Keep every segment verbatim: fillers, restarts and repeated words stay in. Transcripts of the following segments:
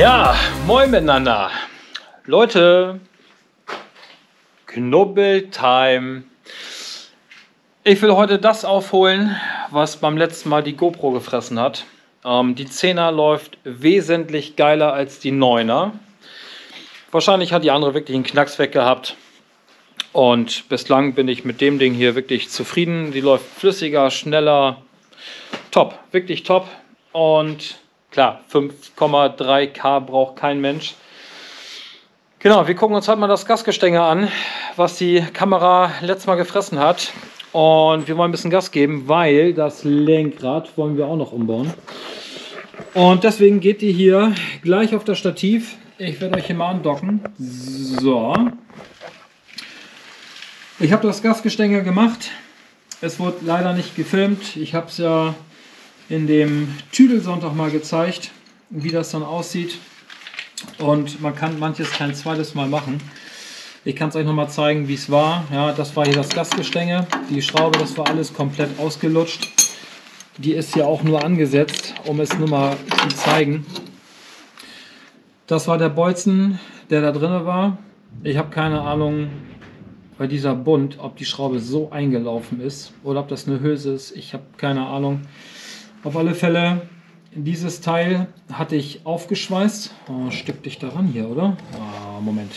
Ja, moin miteinander. Leute, Knubbeltime. Ich will heute das aufholen, was beim letzten Mal die GoPro gefressen hat. Ähm, die zehner läuft wesentlich geiler als die neuner. Wahrscheinlich hat die andere wirklich einen Knacks weg gehabt. Und bislang bin ich mit dem Ding hier wirklich zufrieden. Die läuft flüssiger, schneller. Top, wirklich top. Und klar, fünf Komma drei K braucht kein Mensch. Genau, wir gucken uns halt mal das Gasgestänge an, was die Kamera letztes Mal gefressen hat. Und wir wollen ein bisschen Gas geben, weil das Lenkrad wollen wir auch noch umbauen. Und deswegen geht die hier gleich auf das Stativ. Ich werde euch hier mal andocken. So. Ich habe das Gasgestänge gemacht. Es wurde leider nicht gefilmt. Ich habe es ja in dem Tüdelsonntag mal gezeigt, wie das dann aussieht. Und man kann manches kein zweites Mal machen. Ich kann es euch noch mal zeigen, wie es war. Ja, das war hier das Gasgestänge. Die Schraube, das war alles komplett ausgelutscht. Die ist hier auch nur angesetzt, um es nur mal zu zeigen. Das war der Bolzen, der da drin war. Ich habe keine Ahnung bei dieser Bund, ob die Schraube so eingelaufen ist oder ob das eine Hülse ist. Ich habe keine Ahnung. Auf alle Fälle, dieses Teil hatte ich aufgeschweißt. Oh, stück dich daran hier, oder? Ah, Moment.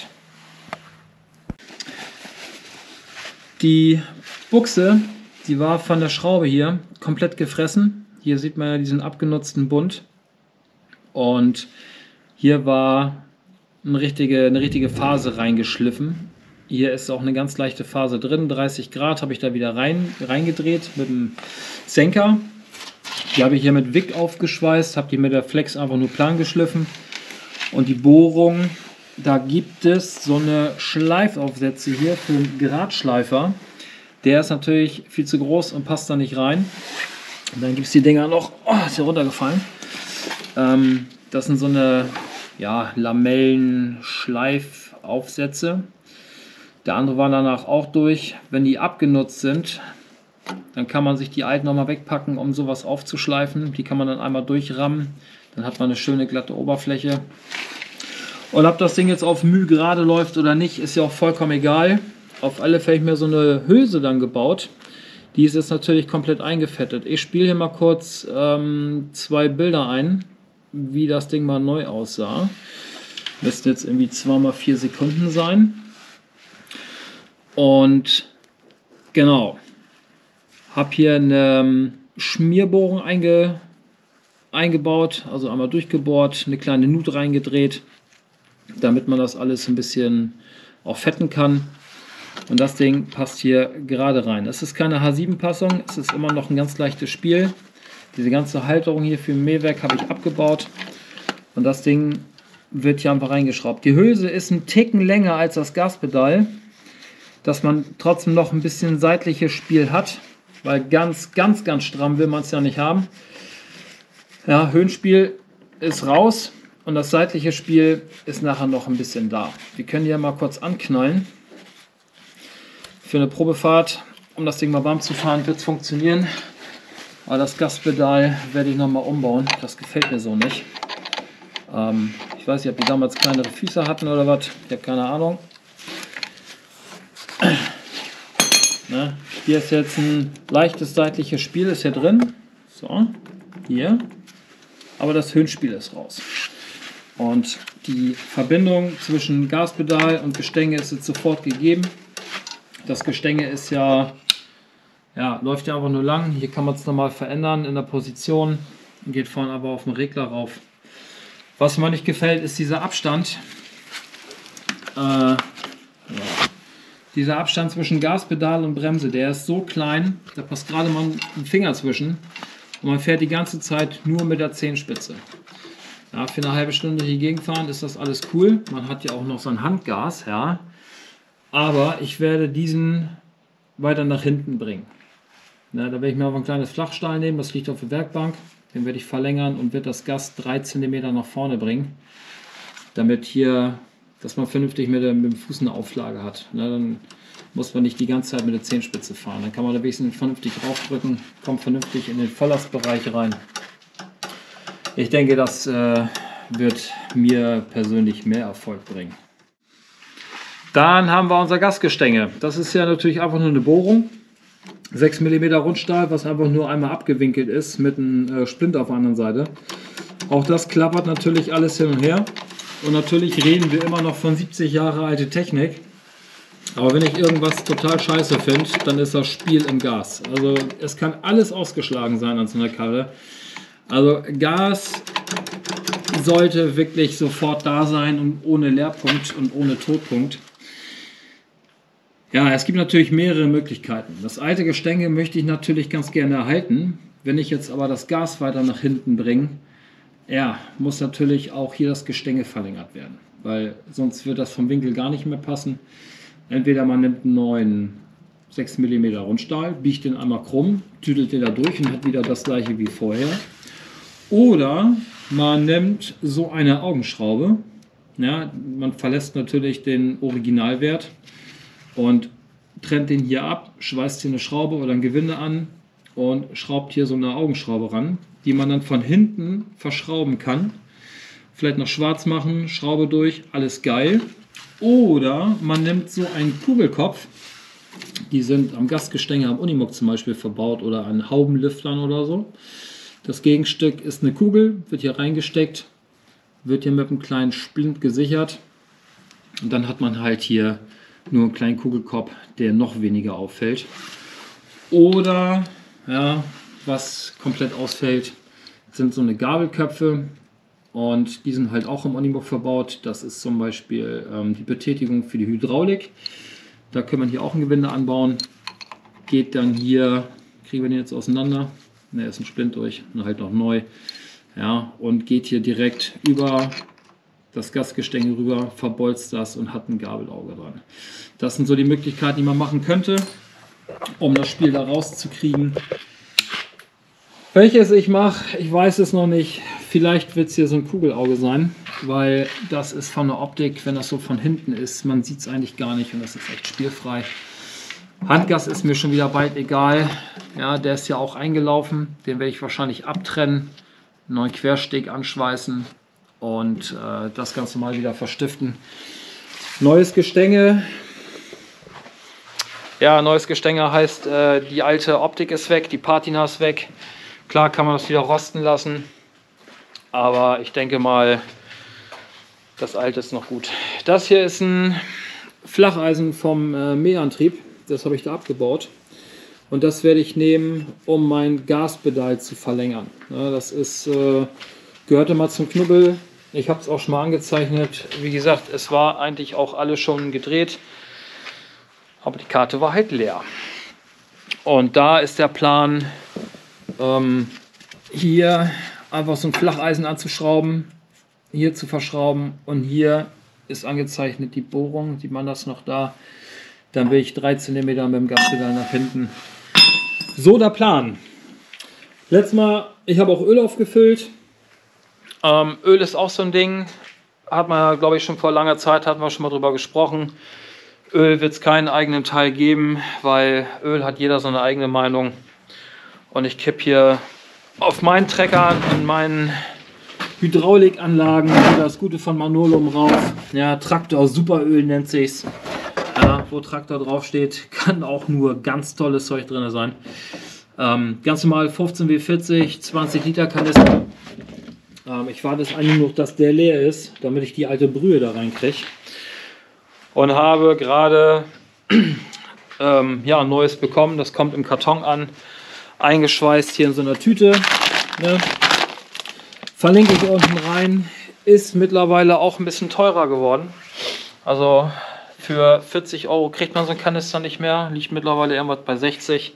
Die Buchse, die war von der Schraube hier komplett gefressen. Hier sieht man ja diesen abgenutzten Bund. Und hier war eine richtige, eine richtige Phase reingeschliffen. Hier ist auch eine ganz leichte Phase drin. dreißig Grad habe ich da wieder rein, reingedreht mit dem Senker. Die habe ich hier mit Wick aufgeschweißt, habe die mit der Flex einfach nur plan geschliffen. Und die Bohrung, da gibt es so eine Schleifaufsätze hier für einen Gradschleifer. Der ist natürlich viel zu groß und passt da nicht rein. Und dann gibt es die Dinger noch, oh, ist hier runtergefallen. Ähm, das sind so eine ja, Lamellen-Schleifaufsätze. Der andere war danach auch durch. Wenn die abgenutzt sind, dann kann man sich die alten nochmal wegpacken, um sowas aufzuschleifen. Die kann man dann einmal durchrammen. Dann hat man eine schöne glatte Oberfläche. Und ob das Ding jetzt auf Mühe gerade läuft oder nicht, ist ja auch vollkommen egal. Auf alle Fälle habe ich mir so eine Hülse dann gebaut. Die ist jetzt natürlich komplett eingefettet. Ich spiele hier mal kurz ähm, zwei Bilder ein, wie das Ding mal neu aussah. Müssten jetzt irgendwie zwei mal vier Sekunden sein. Und genau. Habe hier eine Schmierbohrung einge, eingebaut, also einmal durchgebohrt, eine kleine Nut reingedreht, damit man das alles ein bisschen auch fetten kann. Und das Ding passt hier gerade rein. Es ist keine H sieben Passung, es ist immer noch ein ganz leichtes Spiel. Diese ganze Halterung hier für ein Mähwerk habe ich abgebaut und das Ding wird hier einfach reingeschraubt. Die Hülse ist ein Ticken länger als das Gaspedal, dass man trotzdem noch ein bisschen seitliches Spiel hat. Weil ganz, ganz, ganz stramm will man es ja nicht haben. Ja, Höhenspiel ist raus und das seitliche Spiel ist nachher noch ein bisschen da. Wir können die ja mal kurz anknallen. Für eine Probefahrt, um das Ding mal warm zu fahren, wird es funktionieren. Aber das Gaspedal werde ich nochmal umbauen. Das gefällt mir so nicht. Ähm, ich weiß nicht, ob die damals kleinere Füße hatten oder was. Ich habe keine Ahnung. Ne? Hier ist jetzt ein leichtes seitliches Spiel, ist hier drin. So, hier. Aber das Höhenspiel ist raus. Und die Verbindung zwischen Gaspedal und Gestänge ist jetzt sofort gegeben. Das Gestänge ist ja, ja, läuft ja einfach nur lang. Hier kann man es nochmal verändern in der Position. Geht vorne aber auf den Regler rauf. Was mir nicht gefällt, ist dieser Abstand. Äh, ja. Dieser Abstand zwischen Gaspedal und Bremse, der ist so klein, da passt gerade mal ein Finger zwischen und man fährt die ganze Zeit nur mit der Zehenspitze. Ja, für eine halbe Stunde hier gegenfahren ist das alles cool. Man hat ja auch noch so ein Handgas, ja. Aber ich werde diesen weiter nach hinten bringen. Ja, da werde ich mir auch ein kleines Flachstahl nehmen, das liegt auf der Werkbank. Den werde ich verlängern und werde das Gas drei Zentimeter nach vorne bringen, damit hier, dass man vernünftig mit, der, mit dem Fuß eine Auflage hat. Na, dann muss man nicht die ganze Zeit mit der Zehenspitze fahren. Dann kann man da wenigstens vernünftig draufdrücken, kommt vernünftig in den Volllastbereich rein. Ich denke, das äh, wird mir persönlich mehr Erfolg bringen. Dann haben wir unser Gasgestänge. Das ist ja natürlich einfach nur eine Bohrung. sechs Millimeter Rundstahl, was einfach nur einmal abgewinkelt ist mit einem Splint auf der anderen Seite. Auch das klappert natürlich alles hin und her. Und natürlich reden wir immer noch von siebzig Jahre alte Technik. Aber wenn ich irgendwas total scheiße finde, dann ist das Spiel im Gas. Also es kann alles ausgeschlagen sein an so einer Karre. Also Gas sollte wirklich sofort da sein und ohne Leerpunkt und ohne Totpunkt. Ja, es gibt natürlich mehrere Möglichkeiten. Das alte Gestänge möchte ich natürlich ganz gerne erhalten. Wenn ich jetzt aber das Gas weiter nach hinten bringe, ja, muss natürlich auch hier das Gestänge verlängert werden, weil sonst wird das vom Winkel gar nicht mehr passen. Entweder man nimmt einen neuen sechs Millimeter Rundstahl, biegt den einmal krumm, tüdelt den da durch und hat wieder das gleiche wie vorher. Oder man nimmt so eine Augenschraube. Ja, man verlässt natürlich den Originalwert und trennt den hier ab, schweißt hier eine Schraube oder ein Gewinde an und schraubt hier so eine Augenschraube ran, die man dann von hinten verschrauben kann. Vielleicht noch schwarz machen, Schraube durch, alles geil. Oder man nimmt so einen Kugelkopf, die sind am Gasgestänge am Unimog zum Beispiel verbaut oder an Haubenlüftern oder so. Das Gegenstück ist eine Kugel, wird hier reingesteckt, wird hier mit einem kleinen Splint gesichert und dann hat man halt hier nur einen kleinen Kugelkopf, der noch weniger auffällt. Oder, ja, was komplett ausfällt, sind so eine Gabelköpfe und die sind halt auch im Unimog verbaut. Das ist zum Beispiel ähm, die Betätigung für die Hydraulik. Da kann man hier auch ein Gewinde anbauen. Geht dann hier, kriegen wir den jetzt auseinander, ne, ist ein Splint durch und halt noch neu. Ja, und geht hier direkt über das Gasgestänge rüber, verbolzt das und hat ein Gabelauge dran. Das sind so die Möglichkeiten, die man machen könnte, um das Spiel da rauszukriegen. Welches ich mache, ich weiß es noch nicht. Vielleicht wird es hier so ein Kugelauge sein, weil das ist von der Optik, wenn das so von hinten ist, man sieht es eigentlich gar nicht und das ist echt spielfrei. Handgas ist mir schon wieder bald egal. Ja, der ist ja auch eingelaufen, den werde ich wahrscheinlich abtrennen, einen neuen Quersteg anschweißen und äh, das Ganze mal wieder verstiften. Neues Gestänge. Ja, neues Gestänge heißt, äh, die alte Optik ist weg, die Patina ist weg. Klar kann man das wieder rosten lassen, aber ich denke mal, das alte ist noch gut. Das hier ist ein Flacheisen vom äh, Mähantrieb, das habe ich da abgebaut. Und das werde ich nehmen, um mein Gaspedal zu verlängern. Ja, das ist, äh, gehörte mal zum Knubbel. Ich habe es auch schon mal angezeichnet. Wie gesagt, es war eigentlich auch alles schon gedreht, aber die Karte war halt leer. Und da ist der Plan, ähm, hier einfach so ein Flacheisen anzuschrauben, hier zu verschrauben und hier ist angezeichnet die Bohrung, sieht man das noch da. Dann will ich drei Zentimeter mit dem Gaspedal nach hinten. So der Plan. Letztes Mal, ich habe auch Öl aufgefüllt. Ähm, Öl ist auch so ein Ding, hat man, glaube ich, schon vor langer Zeit, hatten wir schon mal drüber gesprochen. Öl wird es keinen eigenen Teil geben, weil Öl hat jeder seine eigene Meinung. Und ich kippe hier auf meinen Trecker und meinen Hydraulikanlagen das Gute von Manolum rauf. Ja, Traktor Superöl nennt sich's. Ja, wo Traktor draufsteht, kann auch nur ganz tolles Zeug drin sein. Ähm, ganz normal fünfzehn W vierzig, zwanzig Liter Kanister. Ähm, ich warte jetzt eigentlich noch, dass der leer ist, damit ich die alte Brühe da reinkriege. Und habe gerade ähm, ja, ein neues bekommen. Das kommt im Karton an. Eingeschweißt hier in so einer Tüte. Ne? Verlinke ich unten rein. Ist mittlerweile auch ein bisschen teurer geworden. Also für vierzig Euro kriegt man so einen Kanister nicht mehr. Liegt mittlerweile irgendwas bei sechzig.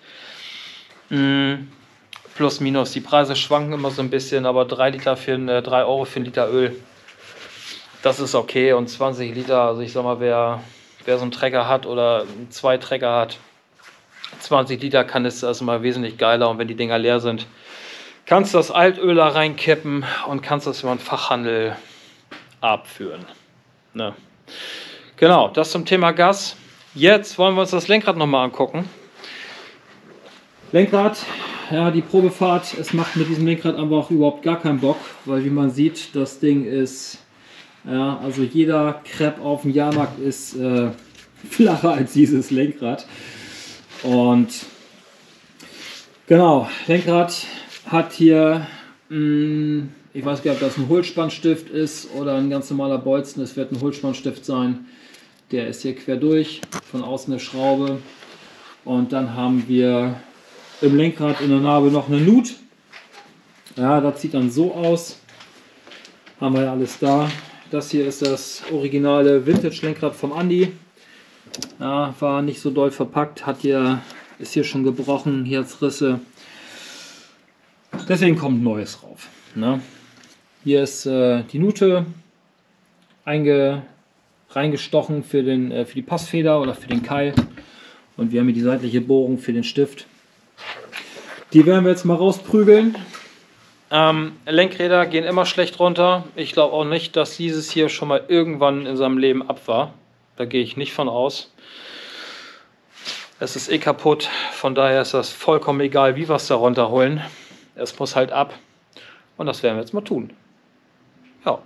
Mm, plus minus. Die Preise schwanken immer so ein bisschen, aber drei Liter für ein, äh, drei Euro für ein Liter Öl. Das ist okay. Und zwanzig Liter, also ich sag mal, wer, wer so einen Trecker hat oder zwei Trecker hat, zwanzig Liter Kanister ist immer wesentlich geiler. Und wenn die Dinger leer sind, kannst du das Altöl da reinkippen und kannst das über den Fachhandel abführen. Ne? Genau, das zum Thema Gas. Jetzt wollen wir uns das Lenkrad nochmal angucken. Lenkrad ja, die Probefahrt, es macht mit diesem Lenkrad einfach überhaupt gar keinen Bock, weil wie man sieht, das Ding ist, ja, also jeder Crepe auf dem Jahrmarkt ist äh, flacher als dieses Lenkrad. Und genau, Lenkrad hat hier, mh, ich weiß gar nicht, ob das ein Hohlspannstift ist oder ein ganz normaler Bolzen, es wird ein Hohlspannstift sein. Der ist hier quer durch, von außen eine Schraube. Und dann haben wir im Lenkrad in der Narbe noch eine Nut. Ja, das sieht dann so aus. Haben wir ja alles da. Das hier ist das originale Vintage-Lenkrad vom Andi. Ja, war nicht so doll verpackt, hat hier, ist hier schon gebrochen, hier hat es Risse. Deswegen kommt Neues drauf. Ne? Hier ist äh, die Nute einge, reingestochen für, den, äh, für die Passfeder oder für den Keil. Und wir haben hier die seitliche Bohrung für den Stift. Die werden wir jetzt mal rausprügeln. Ähm, Lenkräder gehen immer schlecht runter. Ich glaube auch nicht, dass dieses hier schon mal irgendwann in seinem Leben ab war. Da gehe ich nicht von aus. Es ist eh kaputt. Von daher ist das vollkommen egal, wie wir es da runterholen. Es muss halt ab. Und das werden wir jetzt mal tun. Ja.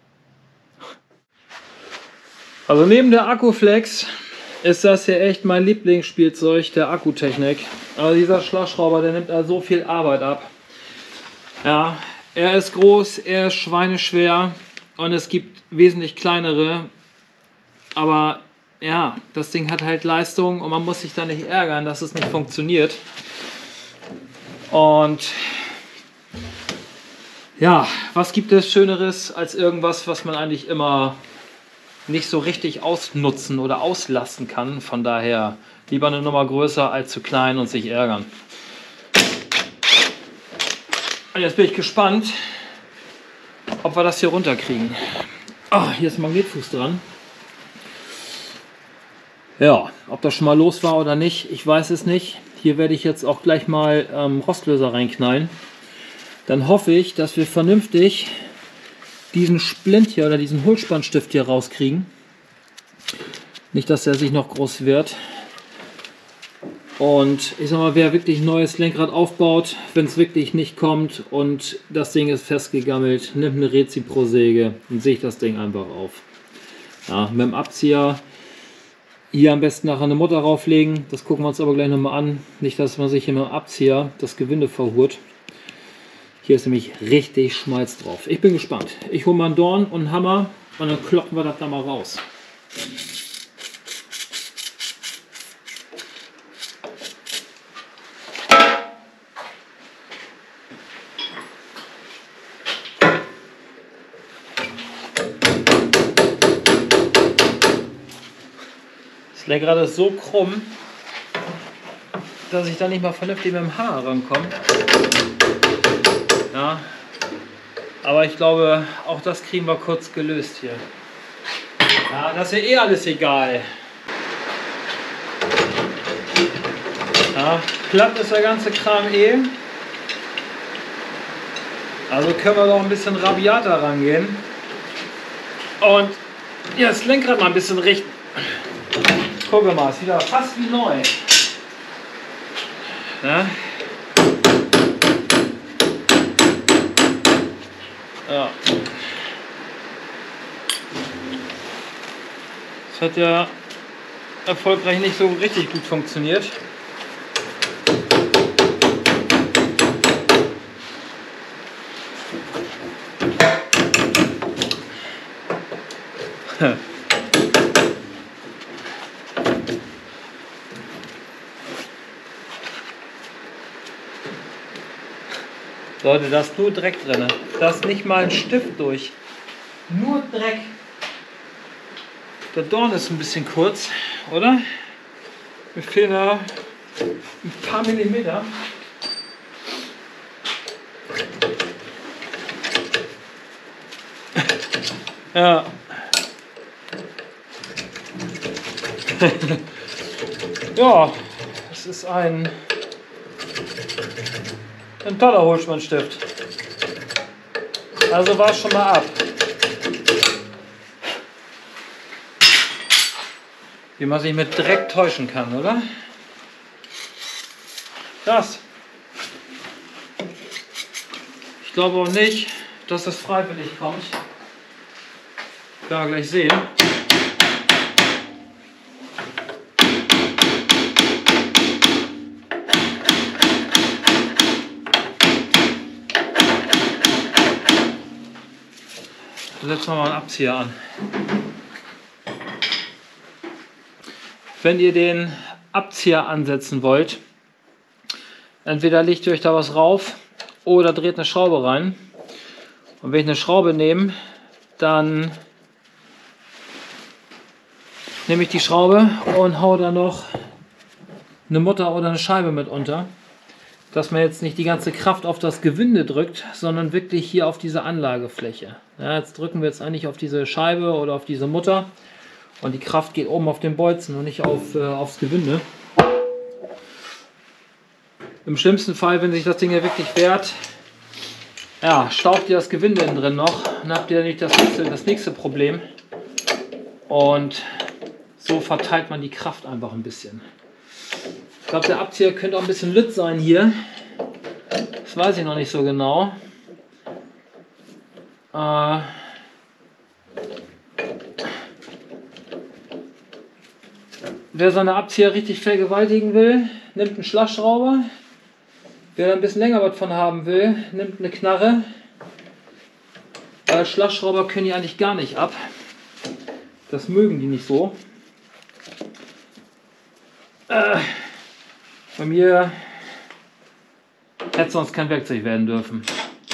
Also neben der Akkuflex ist das hier echt mein Lieblingsspielzeug der Akkutechnik. Also dieser Schlagschrauber, der nimmt da so viel Arbeit ab. Ja, er ist groß, er ist schweineschwer und es gibt wesentlich kleinere. Aber ja, das Ding hat halt Leistung und man muss sich da nicht ärgern, dass es nicht funktioniert. Und ja, was gibt es Schöneres als irgendwas, was man eigentlich immer nicht so richtig ausnutzen oder auslassen kann. Von daher lieber eine Nummer größer als zu klein und sich ärgern. Und jetzt bin ich gespannt, ob wir das hier runterkriegen. Oh, hier ist ein Magnetfuß dran. Ja, ob das schon mal los war oder nicht, ich weiß es nicht. Hier werde ich jetzt auch gleich mal ähm, Rostlöser reinknallen. Dann hoffe ich, dass wir vernünftig diesen Splint hier oder diesen Hohlspannstift hier rauskriegen. Nicht, dass er sich noch groß wird. Und ich sag mal, wer wirklich ein neues Lenkrad aufbaut, wenn es wirklich nicht kommt und das Ding ist festgegammelt, nimmt eine Rezi-Pro-Säge und sägt das Ding einfach auf. Ja, mit dem Abzieher hier am besten nachher eine Mutter rauflegen. Das gucken wir uns aber gleich nochmal an. Nicht, dass man sich hier mit dem Abzieher das Gewinde verhurt. Hier ist nämlich richtig Schmalz drauf. Ich bin gespannt. Ich hole mal einen Dorn und einen Hammer und dann kloppen wir das da mal raus. Das Lenkrad ist so krumm, dass ich da nicht mal vernünftig mit dem Hammer rankomme. Ja, aber ich glaube, auch das kriegen wir kurz gelöst hier. Ja, das ist ja eh alles egal. Ja, platt ist der ganze Kram eh. Also können wir doch ein bisschen rabiater rangehen. Und ja, das Lenkrad mal ein bisschen richten. Gucken wir mal, ist wieder fast wie neu. Ja. Ja. Das hat ja erfolgreich nicht so richtig gut funktioniert. Leute, da ist nur Dreck drin. Da ist nicht mal ein Stift durch. Nur Dreck. Der Dorn ist ein bisschen kurz, oder? Mir fehlen da ein paar Millimeter. Ja. Ja, es ist ein Ein toller Hohlspannstift. Also war es schon mal ab. Wie man sich mit Dreck täuschen kann, oder? Krass. Ich glaube auch nicht, dass das freiwillig kommt. Werden wir gleich sehen. Setzen wir mal einen Abzieher an. Wenn ihr den Abzieher ansetzen wollt, entweder legt ihr euch da was rauf oder dreht eine Schraube rein. Und wenn ich eine Schraube nehme, dann nehme ich die Schraube und hau da noch eine Mutter oder eine Scheibe mit unter, dass man jetzt nicht die ganze Kraft auf das Gewinde drückt, sondern wirklich hier auf diese Anlagefläche. Ja, jetzt drücken wir jetzt eigentlich auf diese Scheibe oder auf diese Mutter und die Kraft geht oben auf den Bolzen und nicht auf, äh, aufs Gewinde. Im schlimmsten Fall, wenn sich das Ding ja wirklich wehrt, ja, staubt ihr das Gewinde innen drin noch, dann habt ihr nicht das nächste, das nächste Problem. Und so verteilt man die Kraft einfach ein bisschen. Ich glaube, der Abzieher könnte auch ein bisschen lütt sein hier. Das weiß ich noch nicht so genau. Äh Wer seine Abzieher richtig vergewaltigen will, nimmt einen Schlagschrauber. Wer da ein bisschen länger was von haben will, nimmt eine Knarre. Äh, Schlagschrauber können die eigentlich gar nicht ab. Das mögen die nicht so. Äh Bei mir hätte sonst kein Werkzeug werden dürfen.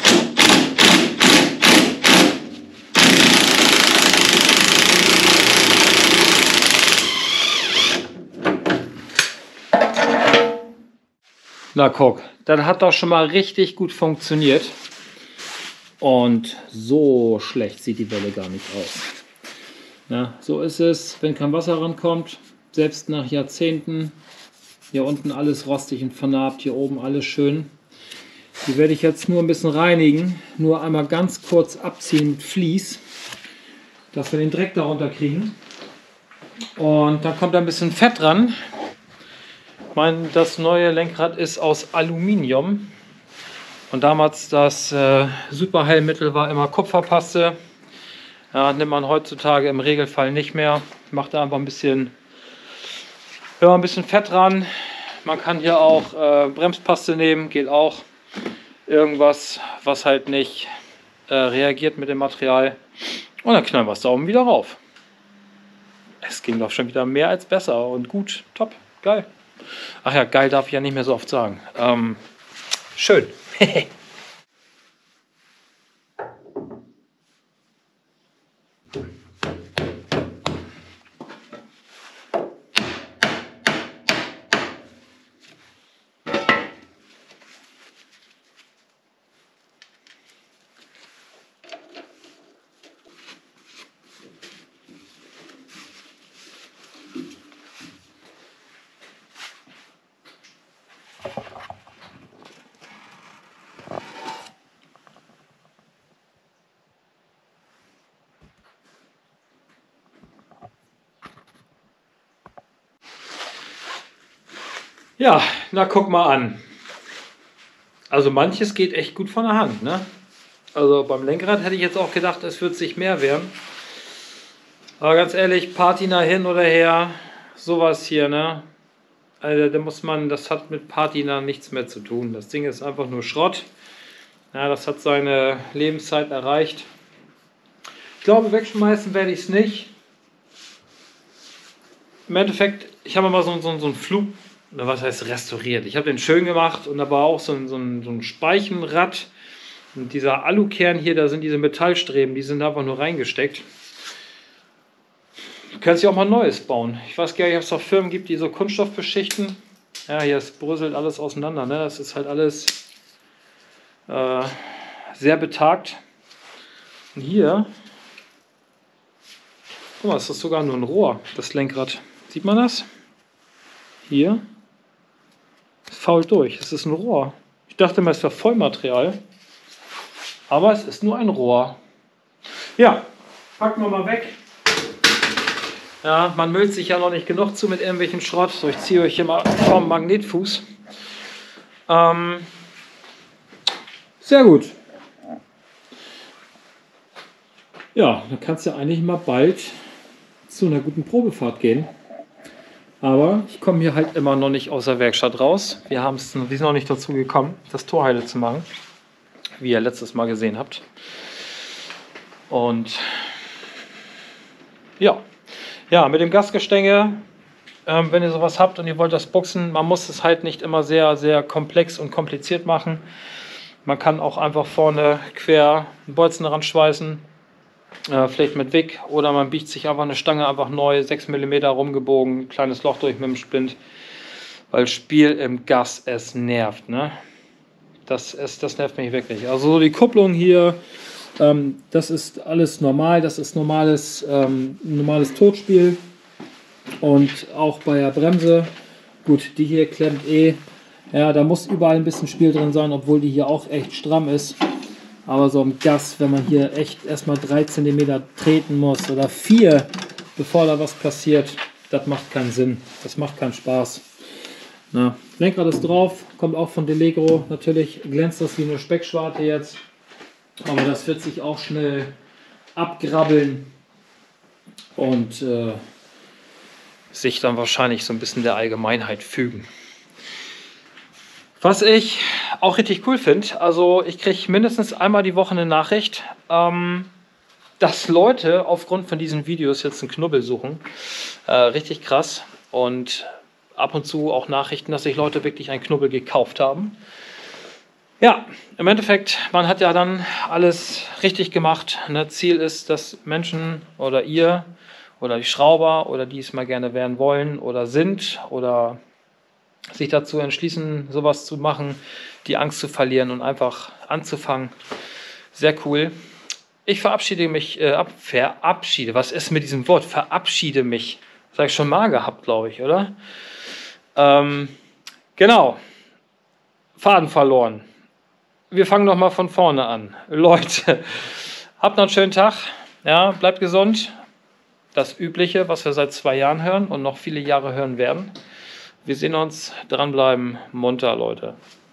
Na guck, das hat doch schon mal richtig gut funktioniert. Und so schlecht sieht die Welle gar nicht aus. Na, so ist es, wenn kein Wasser rankommt, selbst nach Jahrzehnten. Hier unten alles rostig und vernarbt, hier oben alles schön. Die werde ich jetzt nur ein bisschen reinigen, nur einmal ganz kurz abziehen mit Vlies, dass wir den Dreck darunter kriegen. Und dann kommt da ein bisschen Fett dran. Ich meine, das neue Lenkrad ist aus Aluminium. Und damals das äh, Superheilmittel war immer Kupferpaste. Ja, nimmt man heutzutage im Regelfall nicht mehr. Macht da einfach ein bisschen, ja, ein bisschen Fett dran. Man kann hier auch äh, Bremspaste nehmen, geht auch. Irgendwas, was halt nicht äh, reagiert mit dem Material. Und dann knallen wir es da oben wieder rauf. Es ging doch schon wieder mehr als besser und gut, top, geil. Ach ja, geil darf ich ja nicht mehr so oft sagen. Ähm, schön. Ja, na guck mal an. Also manches geht echt gut von der Hand, ne? Also beim Lenkrad hätte ich jetzt auch gedacht, es wird sich mehr werden. Aber ganz ehrlich, Patina hin oder her, sowas hier, ne? Also da muss man, das hat mit Patina nichts mehr zu tun. Das Ding ist einfach nur Schrott. Ja, das hat seine Lebenszeit erreicht. Ich glaube, wegschmeißen werde ich es nicht. Im Endeffekt, ich habe mal so, so, so einen Flug, was heißt restauriert? Ich habe den schön gemacht und da war auch so ein, so ein, so ein Speichenrad. Und dieser Alukern hier, da sind diese Metallstreben, die sind einfach nur reingesteckt. Du kannst ja auch mal Neues bauen. Ich weiß gar nicht, ob es auch Firmen gibt, die so Kunststoff beschichten. Ja, hier bröselt alles auseinander. Ne? Das ist halt alles äh, sehr betagt. Und hier, guck mal, ist das sogar nur ein Rohr, das Lenkrad. Sieht man das? Hier. Es fault durch. Es ist ein Rohr. Ich dachte mal, es wäre Vollmaterial. Aber es ist nur ein Rohr. Ja, packen wir mal weg. Ja, man müllt sich ja noch nicht genug zu mit irgendwelchen Schrott. So, ich ziehe euch hier mal vom Magnetfuß. Ähm, sehr gut. Ja, dann kannst du eigentlich mal bald zu einer guten Probefahrt gehen. Aber ich komme hier halt immer noch nicht aus der Werkstatt raus. Wir, haben's, wir sind noch nicht dazu gekommen, das Tor heile zu machen, wie ihr letztes Mal gesehen habt. Und ja, ja, mit dem Gasgestänge, ähm, wenn ihr sowas habt und ihr wollt das buchsen, man muss es halt nicht immer sehr, sehr komplex und kompliziert machen. Man kann auch einfach vorne quer einen Bolzen dran schweißen, äh, vielleicht mit Wick, oder man biegt sich einfach eine Stange einfach neu, sechs Millimeter rumgebogen, kleines Loch durch mit dem Splint, weil Spiel im Gas es nervt, ne? Das, ist, das nervt mich wirklich. Also die Kupplung hier, ähm, das ist alles normal, das ist normales, ähm, normales Totspiel. Und auch bei der Bremse, gut, die hier klemmt eh, ja, da muss überall ein bisschen Spiel drin sein, obwohl die hier auch echt stramm ist. Aber so im Gas, wenn man hier echt erstmal drei Zentimeter treten muss oder vier, bevor da was passiert, das macht keinen Sinn, das macht keinen Spaß. Na, Lenkrad ist drauf, kommt auch von Delegro. Natürlich glänzt das wie eine Speckschwarte jetzt, aber das wird sich auch schnell abgrabbeln und äh, sich dann wahrscheinlich so ein bisschen der Allgemeinheit fügen. Was ich auch richtig cool finde, also ich kriege mindestens einmal die Woche eine Nachricht, ähm, dass Leute aufgrund von diesen Videos jetzt einen Knubbel suchen. Äh, richtig krass. Und ab und zu auch Nachrichten, dass sich Leute wirklich einen Knubbel gekauft haben. Ja, im Endeffekt, man hat ja dann alles richtig gemacht. Ne? Ziel ist, dass Menschen oder ihr oder die Schrauber oder die es mal gerne werden wollen oder sind oder sich dazu entschließen, sowas zu machen, die Angst zu verlieren und einfach anzufangen. Sehr cool. Ich verabschiede mich, äh, ab, verabschiede, was ist mit diesem Wort? Verabschiede mich. Das habe ich schon mal gehabt, glaube ich, oder? Ähm, genau. Faden verloren. Wir fangen noch mal von vorne an. Leute, habt noch einen schönen Tag. Ja, bleibt gesund. Das Übliche, was wir seit zwei Jahren hören und noch viele Jahre hören werden. Wir sehen uns, dranbleiben, munter, Leute.